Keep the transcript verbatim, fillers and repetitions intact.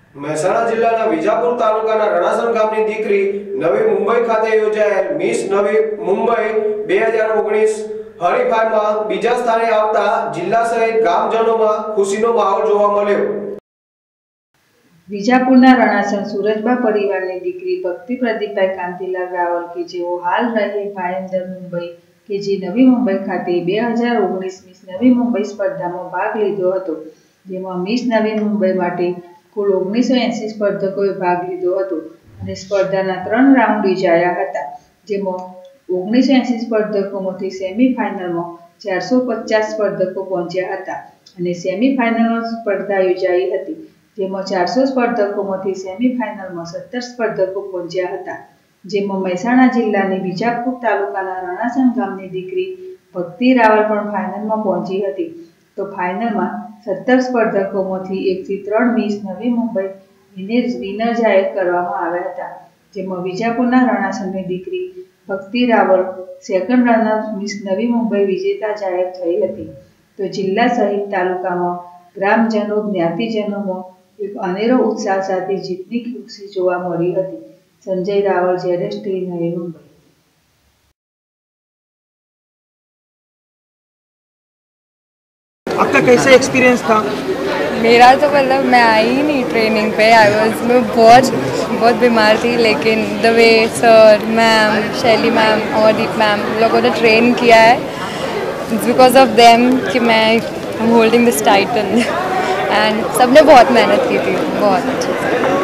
મહેસાણા જિલ્લાના વિજાપુર તાલુકાના રણાસણ ગામની દીકરી નવી મુંબઈ ખાતે યોજાયેલ મિસ નવી મુંબઈ બે હજાર ઓગણીસ હરીફાઈમાં બીજા સ્થાને આવતા જિલ્લા સહિત ગામજનોમાં ખુશીનો માહોલ જોવા મળ્યો। વિજાપુરના રણાસણ સુરજબા પરિવારની દીકરી ભક્તિ પ્રદીપભાઈ કાંતિલાલ રાવલ કે જેઓ હાલ રહે ભાયંદર મુંબઈ કે જે નવી મુંબઈ ખાતે બે હજાર ઓગણીસ મિસ નવી મુંબઈ સ્પર્ધામાં ભાગ લીધો હતો, જેમાં મિસ નવી મુંબઈ માટે કુલ ઓગણીસો એંસી સ્પર્ધકોએ ભાગ લીધો હતો અને સ્પર્ધાના ત્રણ રાઉન્ડ યોજાયા હતા, જેમાં ઓગણીસો એંસી સ્પર્ધકોમાંથી સેમીફાઇનલમાં ચારસો પચાસ સ્પર્ધકો પહોંચ્યા હતા અને સેમીફાઇનલમાં સ્પર્ધા યોજાઈ હતી, જેમાં ચારસો સ્પર્ધકોમાંથી સેમીફાઇનલમાં સત્તર સ્પર્ધકો પહોંચ્યા હતા, જેમાં મહેસાણા જિલ્લાની વિજાપુર તાલુકાના રણાસણ ગામની દીકરી ભક્તિ રાવલ પણ ફાઇનલમાં પહોંચી હતી। તો ફાઇનલમાં સત્તર સ્પર્ધકોમાંથી એકથી ત્રણ મિસ નવી મુંબઈ વિનર જાહેર કરવામાં આવ્યા હતા, જેમાં વિજાપુરના રણાસણની દીકરી ભક્તિ રાવલ સેકન્ડ રનર મિસ નવી મુંબઈ વિજેતા જાહેર થઈ હતી। તો જિલ્લા સહિત તાલુકામાં ગ્રામજનો જ્ઞાતિજનોમાં એક અનેરો ઉત્સાહ સાથે જીતની ખુશી જોવા મળી હતી। संजय रावल, जेडेस टीवी, नवी मुंबई। आपका कैसा एक्सपीरियंस था? मेरा तो मतलब मैं आई ही नहीं ट्रेनिंग पे, आई वॉज मैं बहुत बहुत बीमार थी, लेकिन the way sir ma'am Shaili ma'am और दीप मैम लोगों ने ट्रेन किया है, इट्स बिकॉज ऑफ देम कि मैं I am holding this title and सबने बहुत मेहनत की थी, बहुत अच्छे से।